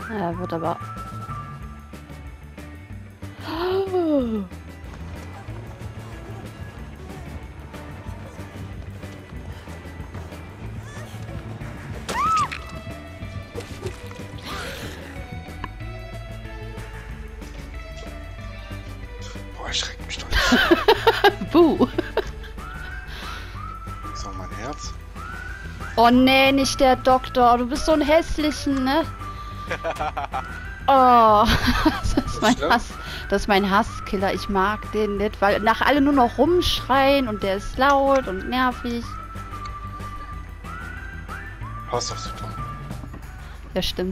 Ja, wird aber... Boah, erschreckt mich doch nicht. Buh. So, mein Herz. Oh nee, nicht der Doktor. Du bist so ein hässlichen, ne? Oh, das ist mein schlimm? Hass. Das ist mein Hasskiller. Ich mag den nicht, weil nach alle nur noch rumschreien und der ist laut und nervig. Pass auf, so dumm. Ja, stimmt.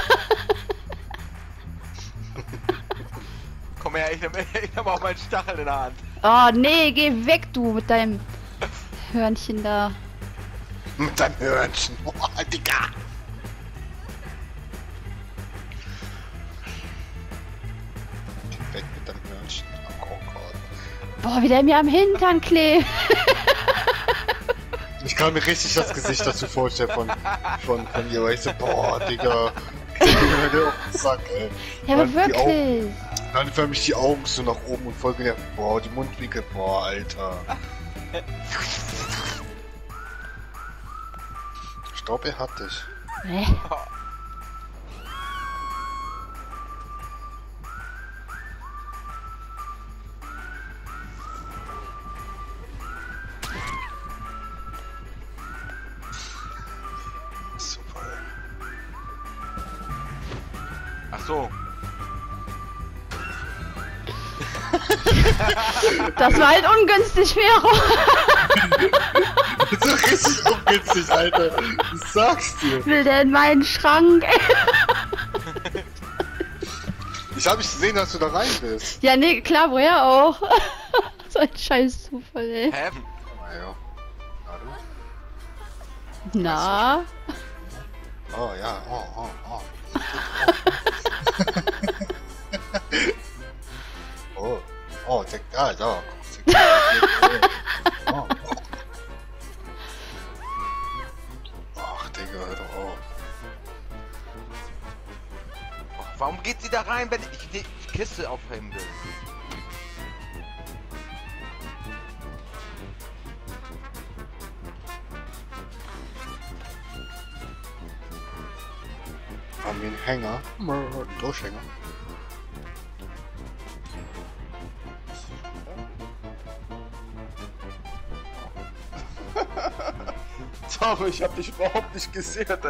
Komm her, ich nehm auch meinen Stachel in der Hand. Oh nee, geh weg, du, mit deinem Hörnchen da. Mit deinem Hörnchen. Boah, Digga. Weg mit deinem Hörnchen. Oh Gott. Boah, wie der mir am Hintern klebt. Ich kann mir richtig das Gesicht dazu vorstellen von ihr, weil ich so, boah, Digga. Geh mir der auf den Sack, ey. Ja, aber Dann die Augen- wirklich. Dann für mich die Augen so nach oben und voll genervt. Boah, die Mundwinkel, boah, Alter. Ich glaube, er hat dich. Hä? Super, ey. Ach so. Das war halt ungünstig, Vero. Das ist richtig ungünstig, Alter. Ich sag's dir. Will der in meinen Schrank? Ich habe nicht gesehen, dass du da rein bist. Ja, nee, klar, woher auch? So ein scheiß Zufall, ey. Hä? Naja. Na? Oh ja, oh. Oh, da, da. Oh. Ach, Digga, hör doch auf. Warum geht sie da rein, wenn ich die Kiste aufheben will? Haben wir einen Hänger? Einen Durchhänger. Tom, ich hab dich überhaupt nicht gesehen, Alter.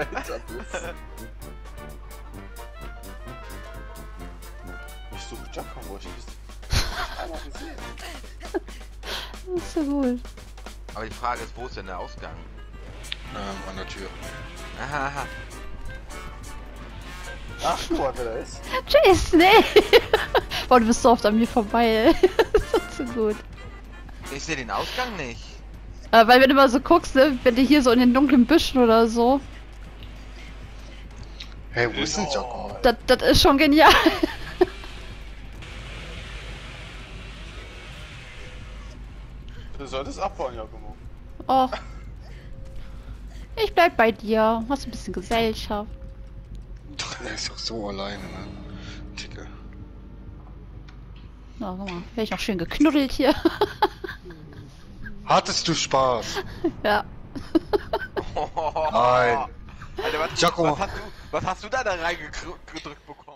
Ich suche Giacomo, ich hab's einmal gesehen. Das ist so gut. Aber die Frage ist, wo ist denn der Ausgang? An der Tür. Aha. Ach, guck mal, wer da ist. Tschüss, nee. Boah, du bist so oft an mir vorbei, ey. Das ist so gut. Ich sehe den Ausgang nicht. Weil wenn du mal so guckst, ne, wenn du hier so in den dunklen Büschen oder so, Hey, wo ist denn Giacomo? das ist schon genial. Du solltest abbauen, Giacomo. Oh. Ich bleib bei dir. Hast ein bisschen Gesellschaft. Er ist doch so alleine, ne? Digga. Na, guck mal. Wär ich auch schön geknuddelt hier. Hattest du Spaß? Ja. Nein. Alter, Giacomo. was hast du da reingedrückt bekommen?